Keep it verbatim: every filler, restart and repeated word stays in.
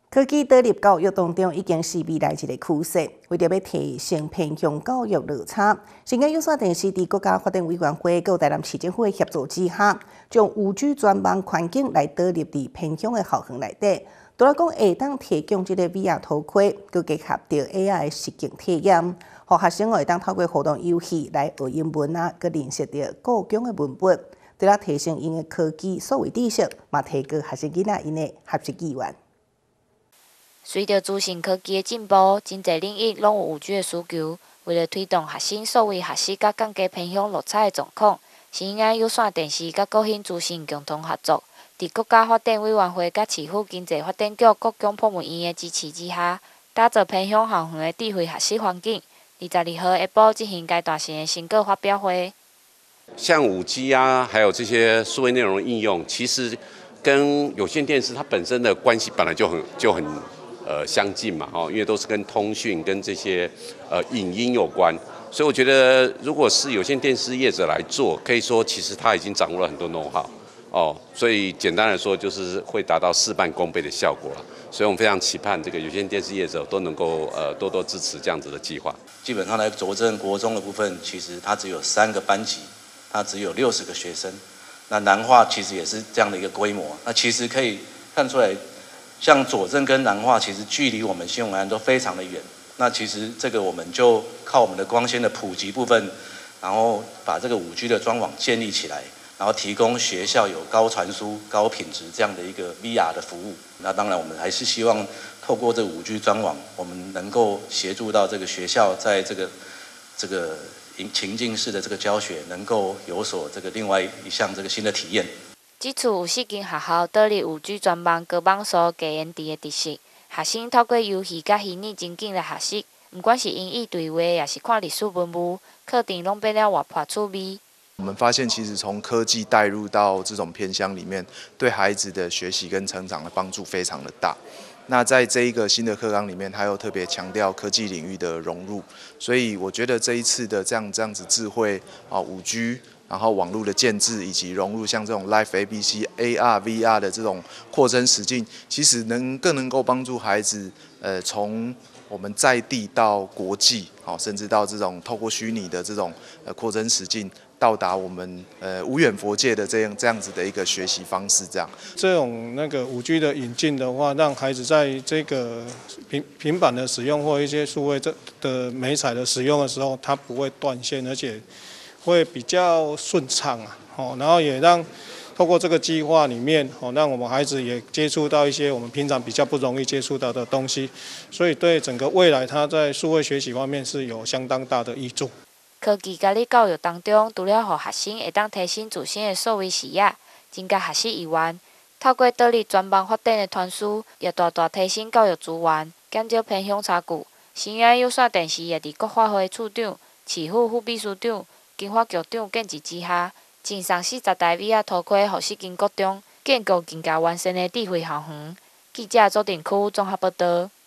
科技导入教育当中已经是未来一个趋势。为着要提升偏乡教育落差，新加有线电视伫国家发展委员会和台南市政府的协助之下，将五 G 专网环境来导入伫偏乡的校园内底。除了讲会当提供这个 V R 头盔，佮结合着 A R 的实景体验，互学生会当透过互动游戏来学英文啊，佮认识着各种的文本，除了提升因的科技数位知识，嘛提高学生囡仔因的学习意愿。 随着资讯科技的进步，真侪领域拢有五 G 的需求。为了推动学生数位学习甲降低偏乡落差的状况，新安有线电视甲国兴资讯共同合作，伫国家发展委员会甲市府经济发展局各种部门员的支持之下，打造偏乡校园的智慧学习环境。二十二号下晡进行阶段性的成果发表会。 像五 G 啊，还有这些数位内容应用，其实跟有线电视它本身的关系本来就很就很。呃，相近嘛，哦，因为都是跟通讯、跟这些呃影音有关，所以我觉得，如果是有线电视业者来做，可以说其实他已经掌握了很多 know how， 哦，所以简单来说就是会达到事半功倍的效果了。所以我们非常期盼这个有线电视业者都能够呃多多支持这样子的计划。 基本上来佐证国中的部分，其实它只有三个班级，它只有六十个学生。那南化其实也是这样的一个规模，那其实可以看出来。像左镇跟南化，其实距离我们新永安都非常的远。那其实这个我们就靠我们的光纤的普及部分，然后把这个五 G 的专网建立起来，然后提供学校有高传输、高品质这样的一个 V R 的服务。那当然，我们还是希望透过这五 G 专网，我们能够协助到这个学校在这个这个情境式的这个教学，能够有所这个另外一项这个新的体验。 这次有四间学校导入五 G 专网高网速加延迟的特色，学生透过游戏甲虚拟情景来学习，不管是英语对话，也是看历史文物，课程拢变了活泼趣味。 我们发现，其实从科技带入到这种偏乡里面，对孩子的学习跟成长的帮助非常的大。那在这一个新的课纲里面，他又特别强调科技领域的融入，所以我觉得这一次的这样这样子智慧啊五 G。然后网络的建制以及融入像这种 Live A B C、A R、V R 的这种扩增实境，其实能更能够帮助孩子，呃，从我们在地到国际，好，甚至到这种透过虚拟的这种呃扩增实境，到达我们呃无远佛界的这样这样子的一个学习方式，这样。 这种那个五 G 的引进的话，让孩子在这个平平板的使用或一些数位这的媒材的使用的时候，它不会断线，而且会比较顺畅啊，哦，然后也让透过这个计划里面，哦，让我们孩子也接触到一些我们平常比较不容易接触到的东西，所以对整个未来他在数位学习方面是有相当大的益处。 科技教育教育当中，除了让学生会当提升自身的数位视野，增加学习意愿，透过导入专网发展的传输，也大大提升教育资源，减少偏乡差距。新安有线电视也伫国发会处长、市府副秘书长、经发局长建议之下，赠送四十台 V R 头盔，予四间国中建构更加完善的智慧校园。记者周定区综合报道。